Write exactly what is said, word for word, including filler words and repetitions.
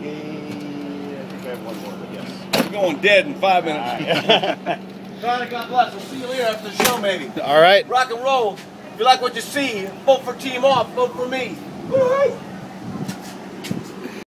I think I have one more, but yes. We're going dead in five minutes. Right. God, God bless. We'll see you later after the show, maybe. All right. Rock and roll. If you like what you see, vote for Team Off. Vote for me. All right.